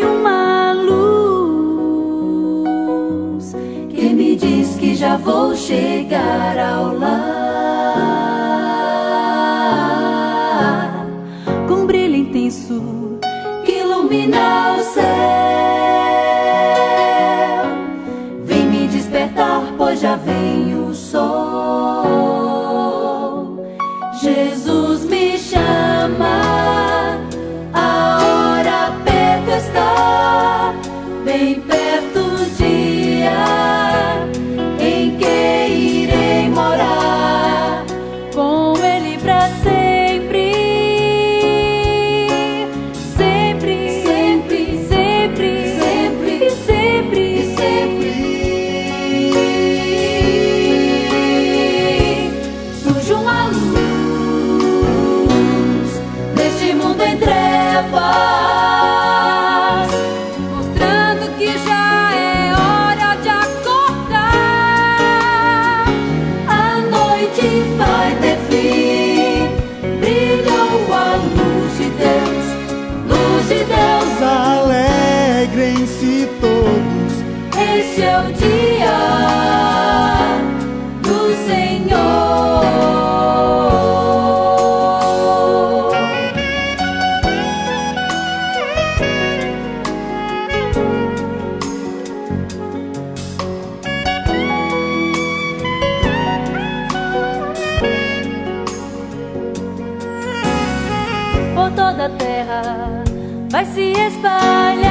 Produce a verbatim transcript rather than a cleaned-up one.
uma luz que me diz que já vou chegar ao lar, com um brilho intenso que ilumina o céu. Vem me despertar, pois já vem o sol. Jesus me chama, a hora perto está, bem perto o dia em que irei morar com Ele pra sempre, sempre, sempre, sempre, sempre, e sempre, e sempre. Surge uma luz neste mundo em trevas, mostrando que já é hora de acordar. A noite vai ter fim, brilhou a luz de Deus, luz de Deus. Alegrem-se todos, Este é o dia do Senhor. Por toda a terra vai se espalhar